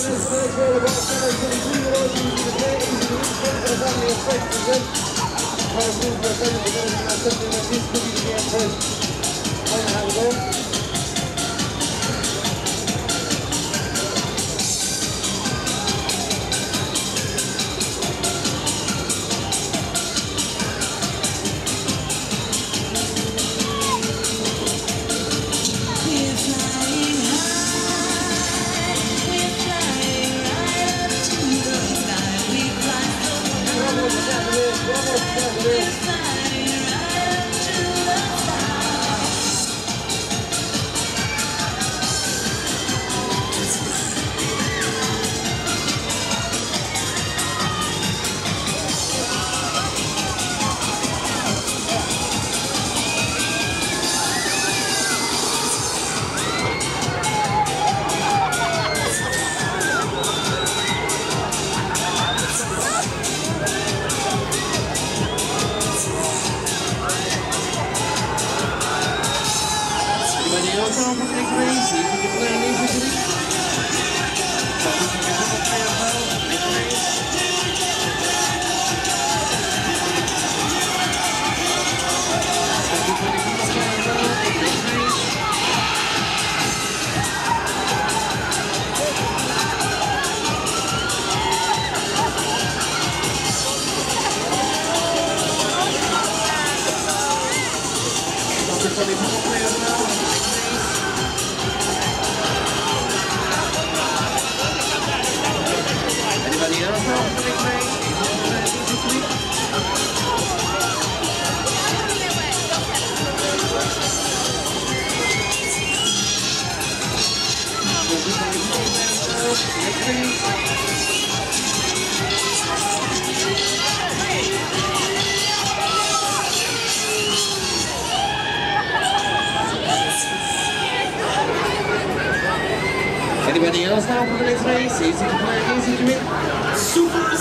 Anybody else now for the next race? Easy to play, easy to win. Super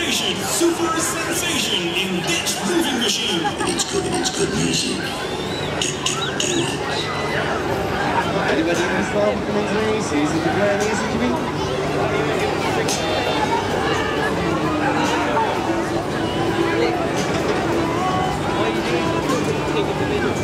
sensation in Ditch Moving Machine. It's good music. Anybody else now for the next race? Easy to play, easy to win. All you need is to take a minute.